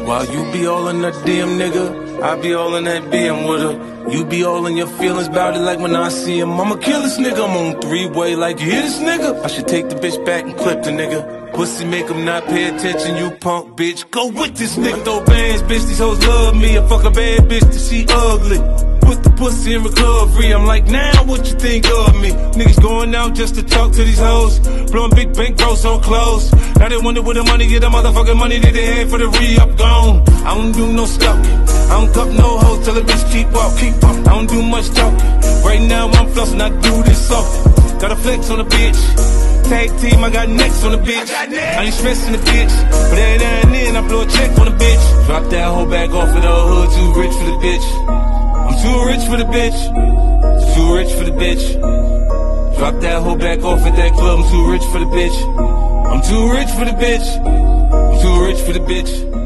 While you be all in that damn nigga, I be all in that BM with her. You be all in your feelings about it like when I see him. I'ma kill this nigga, I'm on three-way like you hear this nigga. I should take the bitch back and clip the nigga. Pussy make him not pay attention, you punk bitch. Go with this nigga. I throw bands, bitch, these hoes love me. I fuck a bad bitch till she ugly. Put the pussy in recovery, I'm like, now what you think of me? Niggas going out just to talk to these hoes, blowing big bank gross on clothes. Now they wonder where the money, get the motherfucking money that they had for the re-up gone. I don't do no stalking, I don't cup no hoes, tell a bitch keep up, keep up. I don't do much talking, right now I'm flossing, I do this often. Got a flex on the bitch, tag team, I got necks on the bitch. I ain't stressing the bitch, but every now and then I blow a check on the bitch. Drop that hoe back off of the hood, too rich for the bitch. I'm too rich for the bitch, too rich for the bitch. Drop that hoe back off at that club, I'm too rich for the bitch. I'm too rich for the bitch, I'm too rich for the bitch.